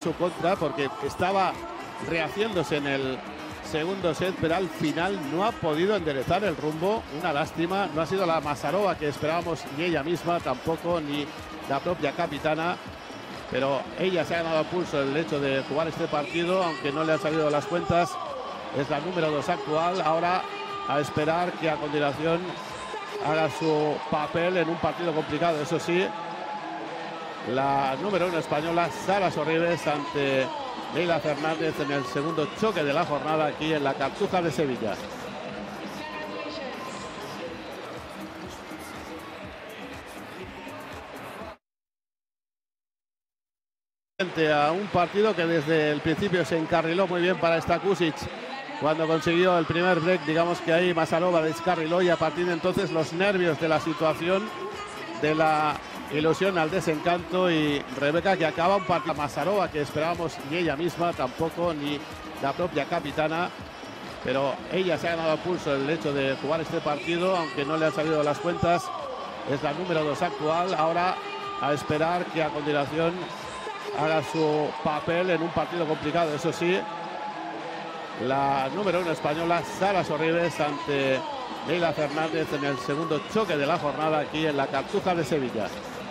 su contra porque estaba rehaciéndose en el segundo set, pero al final no ha podido enderezar el rumbo. Una lástima, no ha sido la Masarova que esperábamos, ni ella misma tampoco, ni la propia capitana, pero ella se ha ganado a pulso el hecho de jugar este partido, aunque no le han salido las cuentas. Es la número 2 actual. Ahora a esperar que a continuación haga su papel en un partido complicado, eso sí, la número 1 española, Sara Sorribes, ante Leila Fernández en el segundo choque de la jornada aquí en la Cartuja de Sevilla. A un partido que desde el principio se encarriló muy bien para Stakusic. Cuando consiguió el primer break, digamos que ahí Masarova descarriló, y a partir de entonces los nervios de la situación, de la ilusión al desencanto, y Rebeca que acaba un partido. Masarova que esperábamos, ni ella misma tampoco, ni la propia capitana, pero ella se ha ganado a pulso el hecho de jugar este partido, aunque no le han salido las cuentas. Es la número 2 actual. Ahora a esperar que a continuación haga su papel en un partido complicado, eso sí, la número 1 española, Sara Sorribes, ante Leila Fernández en el segundo choque de la jornada aquí en la Cartuja de Sevilla.